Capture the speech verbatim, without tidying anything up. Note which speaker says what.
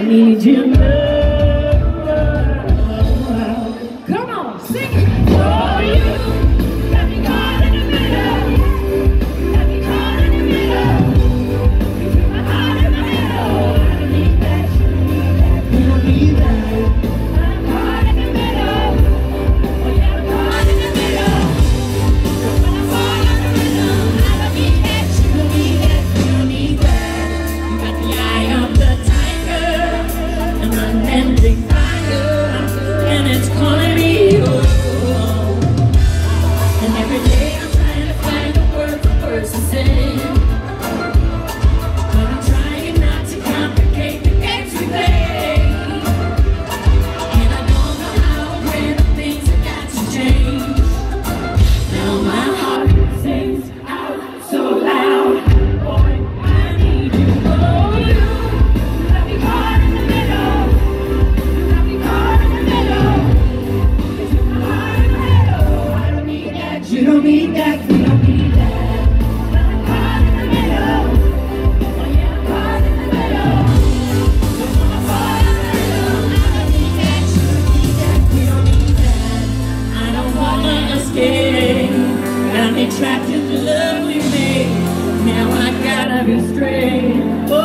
Speaker 1: need your love. Come on, sing it. For you, got me caught in the middle. Got me caught in the middle. You took my heart in the middle. I don't need that. You don't need that. I'm caught in the middle. Oh yeah, I'm caught in the middle. When I fall in the middle, I don't need that. You don't need that. You don't need that. You got the eye of the tiger, an unending fire, and it's calling me home. And every day I'm trying to find a word for words to say, but I'm trying not to complicate the games we play. And I don't know how or when the things have got to change. Now my heart sings out so loud, boy, I need you. Oh, you got me caught in the middle. You got me caught in the middle. You took my heart in the middle. I don't need that. You don't need that. You don't need that. I'm caught in the middle. Oh yeah, I'm caught in the middle. Just wanna fall in the middle. I don't need that. You don't need that. You don't need that. I don't wanna escape. Got me trapped in the love we made. Now I gotta be straight. Oh,